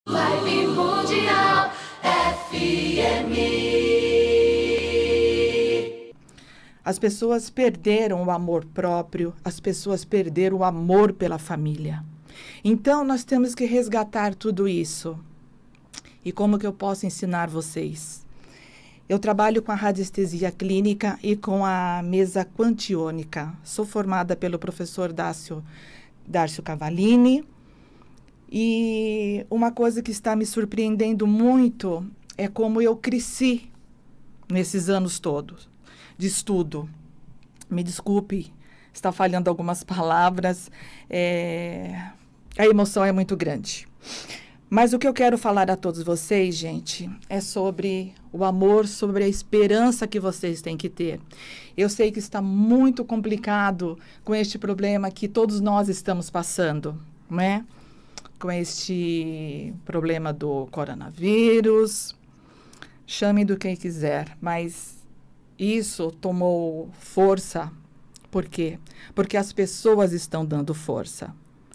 Vibe Mundial FM. As pessoas perderam o amor próprio, as pessoas perderam o amor pela família. Então, nós temos que resgatar tudo isso. E como que eu posso ensinar vocês? Eu trabalho com a radiestesia clínica e com a mesa quantiônica. Sou formada pelo professor Dárcio Cavallini. E uma coisa que está me surpreendendo muito é como eu cresci nesses anos todos de estudo. Me desculpe, está falhando algumas palavras. A emoção é muito grande. Mas o que eu quero falar a todos vocês, gente, é sobre o amor, sobre a esperança que vocês têm que ter. Eu sei que está muito complicado com este problema que todos nós estamos passando, não é? Com este problema do coronavírus, chame do que quiser, mas isso tomou força. Por quê? Porque as pessoas estão dando força.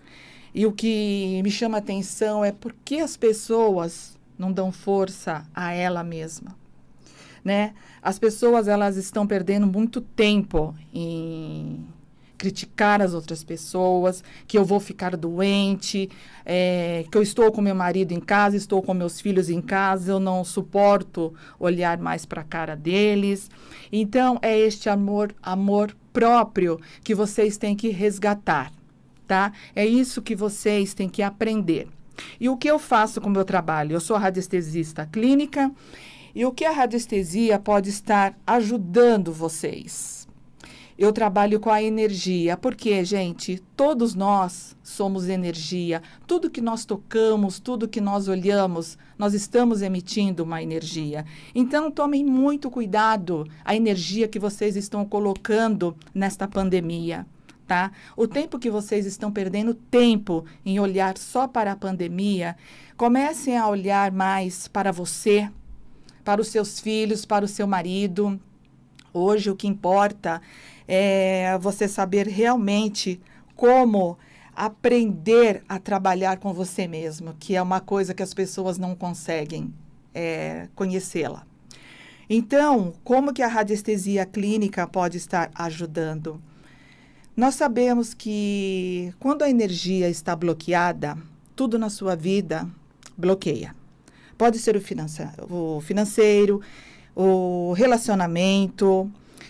E o que me chama a atenção é por que as pessoas não dão força a ela mesma, né? As pessoas, elas estão perdendo muito tempo em criticar as outras pessoas, que eu vou ficar doente, que eu estou com meu marido em casa, estou com meus filhos em casa, eu não suporto olhar mais para a cara deles. Então, é este amor próprio que vocês têm que resgatar. Tá? É isso que vocês têm que aprender. E o que eu faço com o meu trabalho? Eu sou radiestesista clínica e o que a radiestesia pode estar ajudando vocês? Eu trabalho com a energia, porque, gente, todos nós somos energia. Tudo que nós tocamos, tudo que nós olhamos, nós estamos emitindo uma energia. Então, tomem muito cuidado a energia que vocês estão colocando nesta pandemia. Tá? O tempo que vocês estão perdendo tempo em olhar só para a pandemia, comecem a olhar mais para você, para os seus filhos, para o seu marido. Hoje o que importa é você saber realmente como aprender a trabalhar com você mesmo, que é uma coisa que as pessoas não conseguem conhecê-la. Então, como que a radiestesia clínica pode estar ajudando? Nós sabemos que quando a energia está bloqueada, tudo na sua vida bloqueia. Pode ser o financeiro, o relacionamento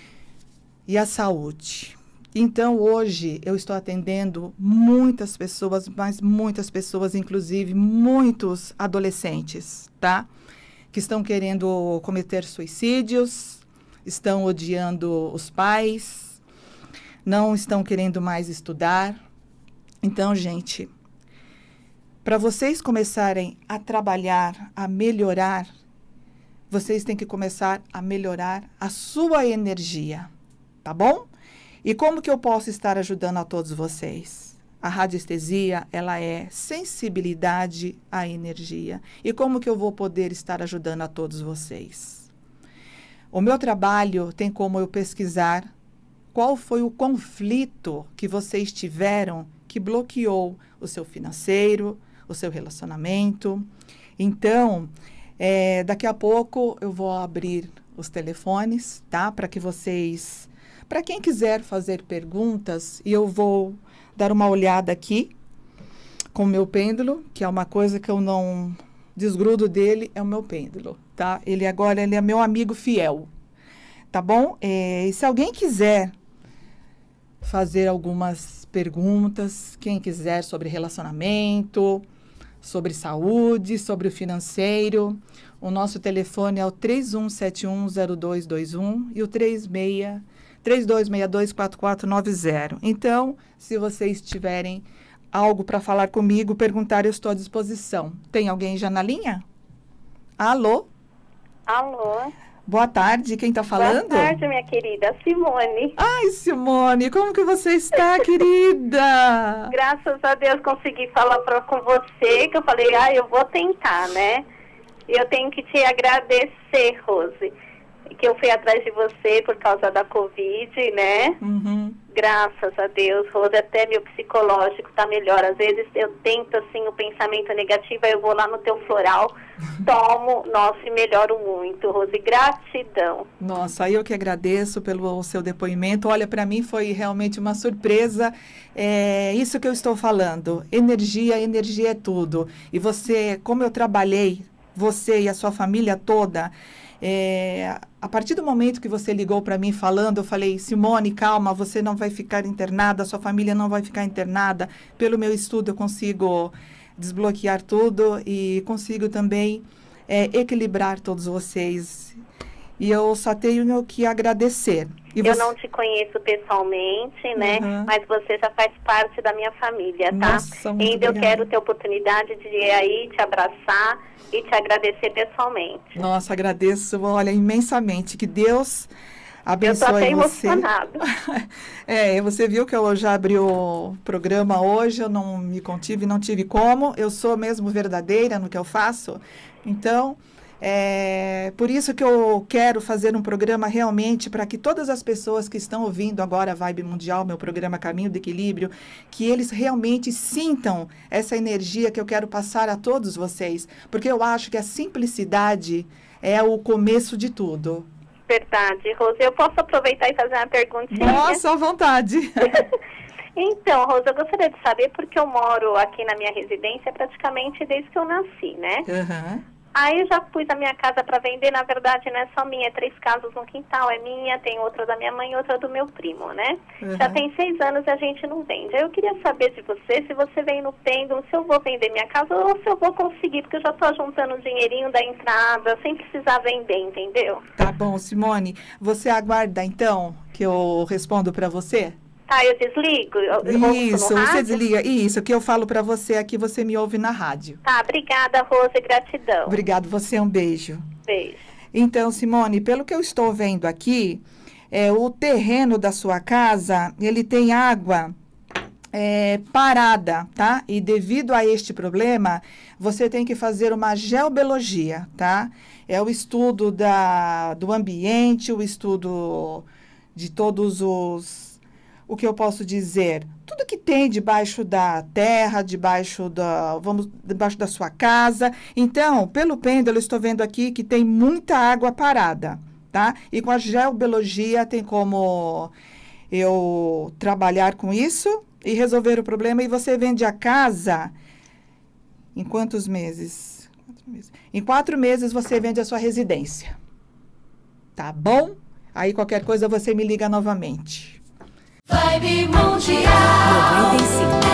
e a saúde. Então, hoje, eu estou atendendo muitas pessoas, mas muitas pessoas, inclusive muitos adolescentes, tá? Que estão querendo cometer suicídios, estão odiando os pais, não estão querendo mais estudar. Então, gente, para vocês começarem a trabalhar, a melhorar, vocês têm que começar a melhorar a sua energia, tá bom? E como que eu posso estar ajudando a todos vocês? A radiestesia, ela é sensibilidade à energia. E como que eu vou poder estar ajudando a todos vocês? O meu trabalho tem como eu pesquisar qual foi o conflito que vocês tiveram que bloqueou o seu financeiro, o seu relacionamento. Então, daqui a pouco eu vou abrir os telefones, tá? Para quem quiser fazer perguntas, e eu vou dar uma olhada aqui com o meu pêndulo, que é uma coisa que eu não desgrudo dele, é o meu pêndulo, tá? Ele é meu amigo fiel, tá bom? E se alguém quiser fazer algumas perguntas, quem quiser, sobre relacionamento, sobre saúde, sobre o financeiro, o nosso telefone é o 31710221 e o 32624490. Então, se vocês tiverem algo para falar comigo, perguntar, eu estou à disposição. Tem alguém já na linha? Alô? Alô? Boa tarde, quem está falando? Boa tarde, minha querida Simone. Ai, Simone, como que você está, querida? Graças a Deus consegui falar com você, que eu falei, eu vou tentar, né? Eu tenho que te agradecer, Rose, que eu fui atrás de você por causa da Covid, né? Uhum. Graças a Deus, Rose, até meu psicológico tá melhor. Às vezes eu tento, assim, o pensamento negativo, aí eu vou lá no teu floral, tomo, nossa, e melhoro muito, Rose. Gratidão. Nossa, eu que agradeço pelo seu depoimento. Olha, para mim foi realmente uma surpresa. É isso que eu estou falando. Energia é tudo. E você, como eu trabalhei, você e a sua família toda, a partir do momento que você ligou para mim falando, eu falei, Simone, calma, você não vai ficar internada, sua família não vai ficar internada. Pelo meu estudo eu consigo desbloquear tudo e consigo também equilibrar todos vocês. E eu só tenho que agradecer. E eu não te conheço pessoalmente, né? Mas você já faz parte da minha família, tá? Nossa, ainda eu quero ter oportunidade de ir aí, te abraçar e te agradecer pessoalmente. Nossa, agradeço, olha, imensamente. Que Deus abençoe você. Eu tô até emocionada. Você viu que eu já abri o programa hoje, eu não me contive, não tive como. Eu sou mesmo verdadeira no que eu faço. Então, por isso que eu quero fazer um programa realmente para que todas as pessoas que estão ouvindo agora a Vibe Mundial, meu programa Caminho do Equilíbrio, que eles realmente sintam essa energia que eu quero passar a todos vocês, porque eu acho que a simplicidade é o começo de tudo. Verdade, Rose. Eu posso aproveitar e fazer uma perguntinha? Nossa, à vontade. Então, Rose, eu gostaria de saber, porque eu moro aqui na minha residência praticamente desde que eu nasci, né? Aí eu já pus a minha casa para vender, na verdade não é só minha, 3 casas no quintal, é minha, tem outra da minha mãe e outra do meu primo, né? Já tem 6 anos e a gente não vende. Aí eu queria saber de você, se você vem no pêndulo, se eu vou vender minha casa ou se eu vou conseguir, porque eu já estou juntando o dinheirinho da entrada, sem precisar vender, entendeu? Tá bom, Simone. Você aguarda então que eu respondo para você? Tá, eu desligo? Isso, você desliga. Isso, que eu falo para você aqui, você me ouve na rádio. Tá, obrigada, Rose, gratidão. Obrigado, você, um beijo. Beijo. Então, Simone, pelo que eu estou vendo aqui, o terreno da sua casa, ele tem água parada, tá? E devido a este problema, você tem que fazer uma geobiologia, tá? É o estudo do ambiente, o estudo de todos o que eu posso dizer? Tudo que tem debaixo da terra, debaixo da sua casa. Então, pelo pêndulo, eu estou vendo aqui que tem muita água parada, tá? E com a geobiologia tem como eu trabalhar com isso e resolver o problema. E você vende a casa em quantos meses? 4 meses. Em 4 meses você vende a sua residência. Tá bom? Aí qualquer coisa você me liga novamente. Vibe Mundial 95.